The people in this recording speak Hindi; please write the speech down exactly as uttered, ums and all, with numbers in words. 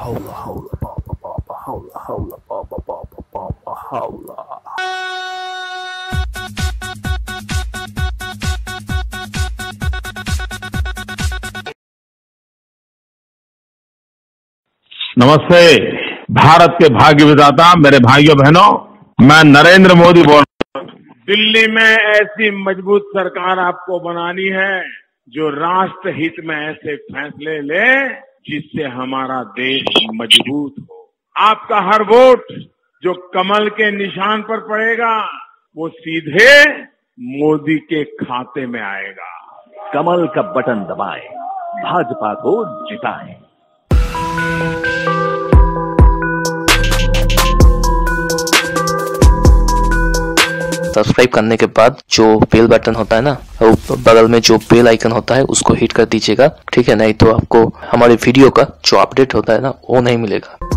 howla, howla, baba, baba, howla, howla, baba, baba, baba, howla. नमस्ते। भारत के भाग्य विधाता मेरे भाइयों बहनों, मैं नरेंद्र मोदी बोल रहा हूं। दिल्ली में ऐसी मजबूत सरकार आपको बनानी है जो राष्ट्र हित में ऐसे फैसले ले जिससे हमारा देश मजबूत हो। आपका हर वोट जो कमल के निशान पर पड़ेगा वो सीधे मोदी के खाते में आएगा। कमल का बटन दबाएं, भाजपा को जिताएं। सब्सक्राइब करने के बाद जो बेल बटन होता है ना, वो बगल में जो बेल आइकन होता है उसको हिट कर दीजिएगा, ठीक है? नहीं तो आपको हमारे वीडियो का जो अपडेट होता है ना वो नहीं मिलेगा।